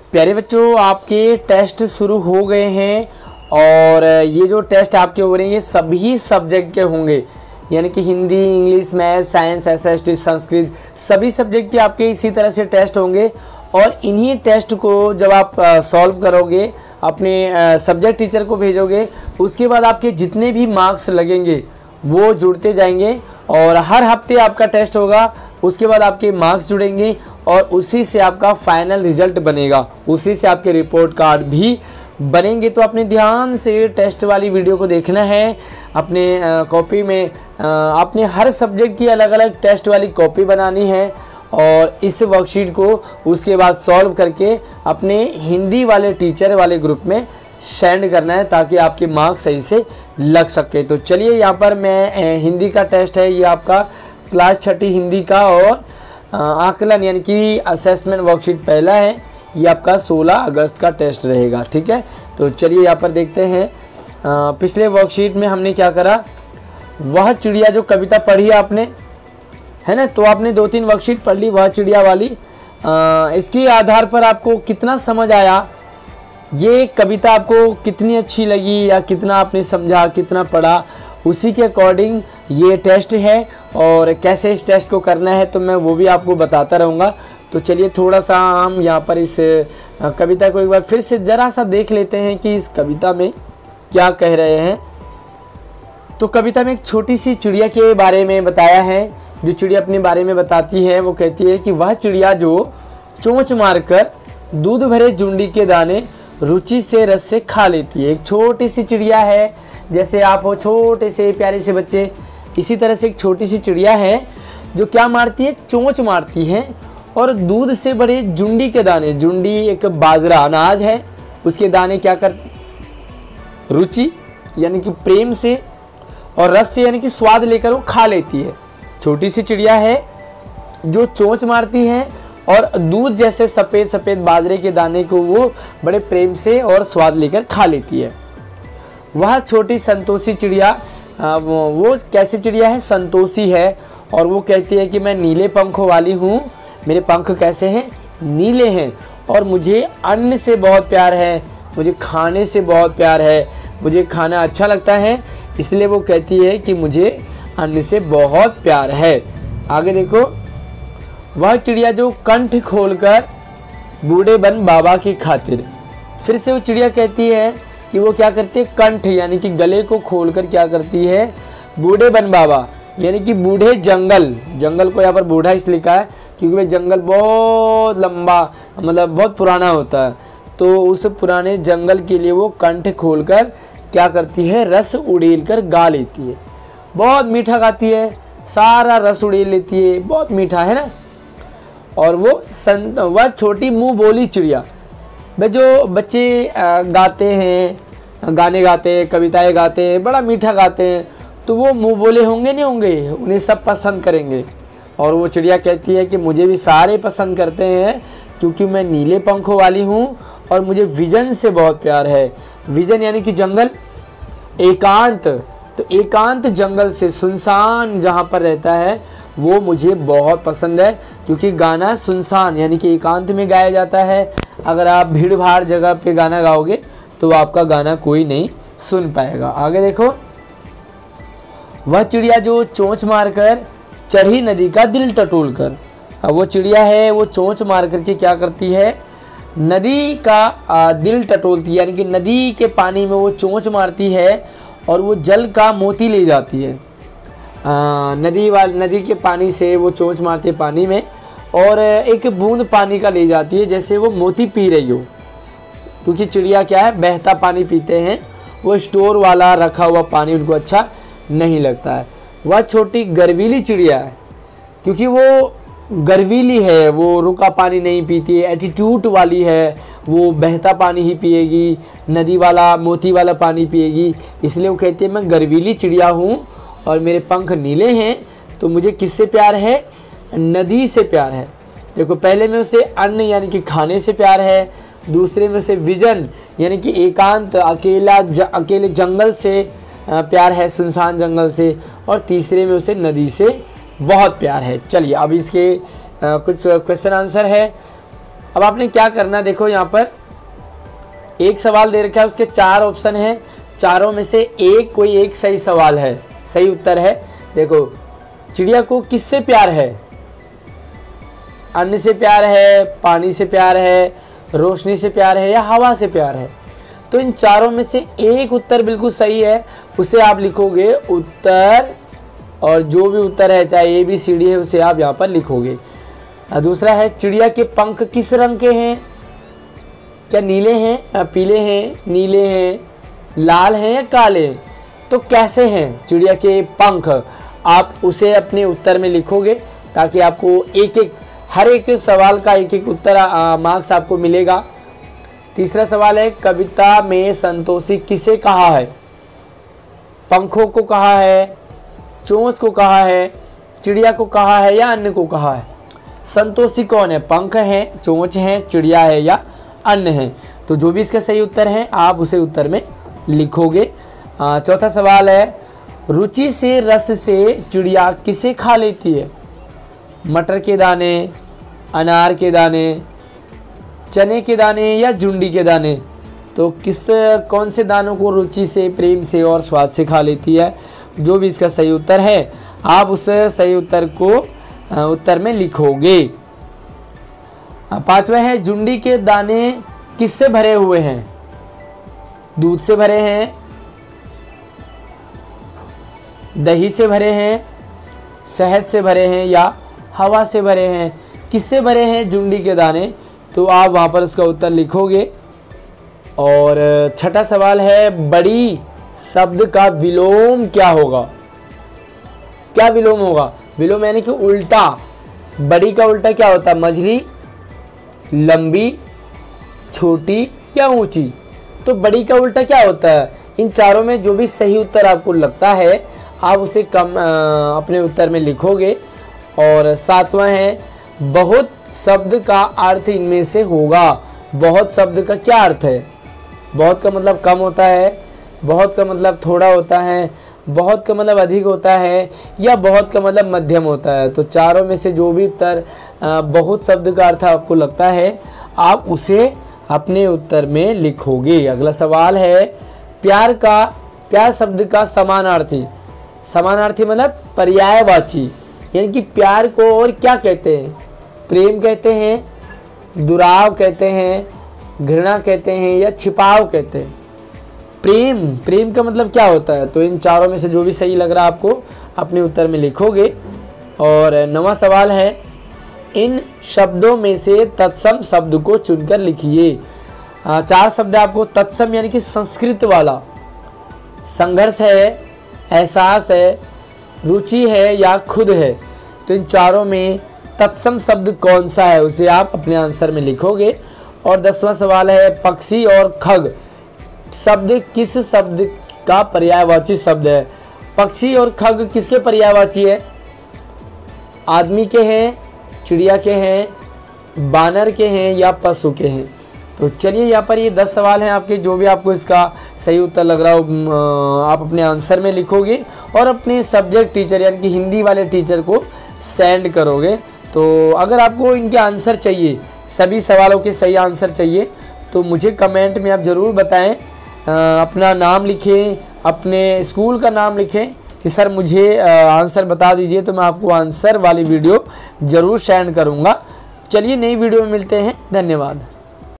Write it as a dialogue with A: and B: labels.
A: प्यारे बच्चों, आपके टेस्ट शुरू हो गए हैं और ये जो टेस्ट आपके हो रहे हैं ये सभी सब्जेक्ट के होंगे, यानी कि Hindi, English, math, science, SST, Sanskrit, सभी सब्जेक्ट के आपके इसी तरह से टेस्ट होंगे। और इन्हीं टेस्ट को जब आप सॉल्व करोगे, अपने सब्जेक्ट टीचर को भेजोगे, उसके बाद आपके जितने भी मार्क्स लगेंगे वो जुड़ते जाएंगे और हर हफ्ते आपका टेस्ट होगा। उसके बाद आपके मार्क्स जुड़ेंगे और उसी से आपका फाइनल रिजल्ट बनेगा, उसी से आपके रिपोर्ट कार्ड भी बनेंगे। तो अपने ध्यान से टेस्ट वाली वीडियो को देखना है। अपने कॉपी में आपने हर सब्जेक्ट की अलग अलग टेस्ट वाली कॉपी बनानी है और इस वर्कशीट को उसके बाद सॉल्व करके अपने हिंदी वाले टीचर वाले ग्रुप में सेंड करना है ताकि आपके मार्क्स सही से लग सके। तो चलिए, यहाँ पर मैं हिंदी का टेस्ट है, ये आपका क्लास 6 हिंदी का और आकलन यानी कि असेसमेंट वर्कशीट पहला है। ये आपका 16 अगस्त का टेस्ट रहेगा, ठीक है। तो चलिए यहाँ पर देखते हैं। पिछले वर्कशीट में हमने क्या करा, वह चिड़िया जो कविता पढ़ी आपने, है ना, तो आपने 2-3 वर्कशीट पढ़ ली वह चिड़िया वाली। इसके आधार पर आपको कितना समझ आया, ये कविता आपको कितनी अच्छी लगी या कितना आपने समझा, कितना पढ़ा, उसी के अकॉर्डिंग ये टेस्ट है। और कैसे इस टेस्ट को करना है तो मैं वो भी आपको बताता रहूँगा। तो चलिए थोड़ा सा हम यहाँ पर इस कविता को एक बार फिर से ज़रा सा देख लेते हैं कि इस कविता में क्या कह रहे हैं। तो कविता में एक छोटी सी चिड़िया के बारे में बताया है। जो चिड़िया अपने बारे में बताती है वो कहती है कि वह चिड़िया जो चोंच मारकर दूध भरे जुंडी के दाने रुचि से रस से खा लेती है। एक छोटी सी चिड़िया है, जैसे आप हो छोटे से प्यारे से बच्चे, इसी तरह से एक छोटी सी चिड़िया है जो क्या मारती है, चोंच मारती है और दूध से बड़े जुंडी के दाने, जुंडी एक बाजरा अनाज है, उसके दाने क्या करती, रुचि यानी कि प्रेम से और रस से यानी कि स्वाद लेकर वो खा लेती है। छोटी सी चिड़िया है जो चोंच मारती है और दूध जैसे सफ़ेद सफ़ेद बाजरे के दाने को वो बड़े प्रेम से और स्वाद लेकर खा लेती है। वह छोटी संतोषी चिड़िया, वो कैसी चिड़िया है, संतोषी है। और वो कहती है कि मैं नीले पंखों वाली हूँ, मेरे पंख कैसे हैं, नीले हैं और मुझे अन्न से बहुत प्यार है, मुझे खाने से बहुत प्यार है, मुझे खाना अच्छा लगता है, इसलिए वो कहती है कि मुझे अन्न से बहुत प्यार है। आगे देखो, वह चिड़िया जो कंठ खोलकर बूढ़े बन बाबा की खातिर, फिर से वो चिड़िया कहती है कि वो क्या करती है, कंठ यानी कि गले को खोलकर क्या करती है, बूढ़े बन बाबा यानी कि बूढ़े जंगल, जंगल को यहाँ पर बूढ़ा इसलिए लिखा है क्योंकि वह जंगल बहुत लंबा मतलब बहुत पुराना होता है। तो उस पुराने जंगल के लिए वो कंठ खोलकर क्या करती है, रस उड़ेल कर गा लेती है। बहुत मीठा गाती है, सारा रस उड़ेल लेती है, बहुत मीठा है ना। और वह छोटी मुंह बोली चिड़िया, वे जो बच्चे गाते हैं, गाने गाते हैं, कविताएं गाते हैं, बड़ा मीठा गाते हैं, तो वो मुंह बोले होंगे नहीं होंगे, उन्हें सब पसंद करेंगे। और वो चिड़िया कहती है कि मुझे भी सारे पसंद करते हैं क्योंकि मैं नीले पंखों वाली हूँ और मुझे विजन से बहुत प्यार है। विजन यानी कि जंगल, एकांत, तो एकांत जंगल से, सुनसान जहाँ पर रहता है वो मुझे बहुत पसंद है क्योंकि गाना सुनसान यानी कि एकांत में गाया जाता है। अगर आप भीड़ भाड़ जगह पे गाना गाओगे तो आपका गाना कोई नहीं सुन पाएगा। आगे देखो, वह चिड़िया जो चोंच मारकर चढ़ी नदी का दिल टटोल कर। अब वो चिड़िया है वो चोंच मार करके क्या करती है, नदी का दिल टटोलती है, यानी कि नदी के पानी में वो चोंच मारती है और वो जल का मोती ले जाती है। नदी के पानी से वो चोंच मारती है पानी में और एक बूंद पानी का ले जाती है, जैसे वो मोती पी रही हो। क्योंकि चिड़िया क्या है, बहता पानी पीते हैं, वो स्टोर वाला रखा हुआ पानी उनको अच्छा नहीं लगता है। वह छोटी गर्वीली चिड़िया है क्योंकि वो गर्वीली है, वो रुका पानी नहीं पीती है, एटीट्यूड वाली है, वो बहता पानी ही पिएगी, नदी वाला मोती वाला पानी पिएगी, इसलिए वो कहती है मैं गर्वीली चिड़िया हूँ और मेरे पंख नीले हैं। तो मुझे किससे प्यार है, नदी से प्यार है। देखो, पहले में उसे अन्न यानी कि खाने से प्यार है, दूसरे में उसे विजन यानी कि एकांत अकेले जंगल से प्यार है, सुनसान जंगल से, और तीसरे में उसे नदी से बहुत प्यार है। चलिए अब इसके कुछ क्वेश्चन आंसर है। अब आपने क्या करना, देखो यहाँ पर एक सवाल दे रखा है, उसके 4 ऑप्शन हैं, चारों में से कोई एक सही सवाल है, सही उत्तर है। देखो, चिड़िया को किससे प्यार है? अन्न से प्यार है, पानी से प्यार है, रोशनी से प्यार है या हवा से प्यार है? तो इन चारों में से एक उत्तर बिल्कुल सही है, उसे आप लिखोगे उत्तर, और जो भी उत्तर है चाहे ABCD है उसे आप यहाँ पर लिखोगे। दूसरा है, चिड़िया के पंख किस रंग के हैं? क्या नीले हैं, पीले हैं, नीले हैं, लाल हैं या काले? तो कैसे हैं चिड़िया के पंख? आप उसे अपने उत्तर में लिखोगे ताकि आपको हर एक सवाल का एक उत्तर मार्क्स आपको मिलेगा। तीसरा सवाल है, कविता में संतोषी किसे कहा है? पंखों को कहा है, चोंच को कहा है, चिड़िया को कहा है या अन्य को कहा है? संतोषी कौन है? पंख हैं, चोंच हैं, चिड़िया है या अन्य है? तो जो भी इसका सही उत्तर है आप उसे उत्तर में लिखोगे। चौथा सवाल है, रुचि से रस से चिड़िया किसे खा लेती है? मटर के दाने, अनार के दाने, चने के दाने या जुंडी के दाने? तो कौन से दानों को रुचि से, प्रेम से और स्वाद से खा लेती है? जो भी इसका सही उत्तर है आप उस सही उत्तर को उत्तर में लिखोगे। पांचवा है, जुंडी के दाने किससे भरे हुए हैं? दूध से भरे हैं, दही से भरे हैं, शहद से भरे हैं या हवा से भरे हैं? किससे भरे हैं जुंडी के दाने? तो आप वहाँ पर उसका उत्तर लिखोगे। और छठा सवाल है, बड़ी शब्द का विलोम क्या होगा? क्या विलोम होगा? विलोम यानी कि उल्टा। बड़ी का उल्टा क्या होता है? मझली, लंबी, छोटी या ऊंची? तो बड़ी का उल्टा क्या होता है? इन चारों में जो भी सही उत्तर आपको लगता है आप उसे अपने उत्तर में लिखोगे। और सातवां है, बहुत शब्द का अर्थ इनमें से होगा। बहुत शब्द का क्या अर्थ है? बहुत का मतलब कम होता है, बहुत का मतलब थोड़ा होता है, बहुत का मतलब अधिक होता है या बहुत का मतलब मध्यम होता है? तो चारों में से जो भी उत्तर बहुत शब्द का अर्थ आपको लगता है आप उसे अपने उत्तर में लिखोगे। अगला सवाल है, प्यार शब्द का समानार्थी। समानार्थी मतलब पर्यायवाची, यानी कि प्यार को और क्या कहते हैं? प्रेम कहते हैं, दुराव कहते हैं, घृणा कहते हैं या छिपाव कहते हैं? प्रेम का मतलब क्या होता है? तो इन चारों में से जो भी सही लग रहा है आपको अपने उत्तर में लिखोगे। और 9वां सवाल है, इन शब्दों में से तत्सम शब्द को चुनकर लिखिए। 4 शब्द आपको तत्सम यानी कि संस्कृत वाला। संघर्ष है, एहसास है, रुचि है या खुद है? तो इन चारों में तत्सम शब्द कौन सा है उसे आप अपने आंसर में लिखोगे। और 10वां सवाल है, पक्षी और खग शब्द किस शब्द का पर्यायवाची शब्द है? पक्षी और खग किसके पर्यायवाची है? आदमी के हैं, चिड़िया के हैं, बानर के हैं या पशु के हैं? तो चलिए यहाँ पर ये 10 सवाल हैं आपके, जो भी आपको इसका सही उत्तर लग रहा हो आप अपने आंसर में लिखोगे और अपने सब्जेक्ट टीचर यानी कि हिंदी वाले टीचर को सेंड करोगे। तो अगर आपको इनके आंसर चाहिए, सभी सवालों के सही आंसर चाहिए, तो मुझे कमेंट में आप ज़रूर बताएं। अपना नाम लिखें, अपने स्कूल का नाम लिखें कि सर मुझे आंसर बता दीजिए, तो मैं आपको आंसर वाली वीडियो ज़रूर सेंड करूँगा। चलिए नई वीडियो में मिलते हैं, धन्यवाद।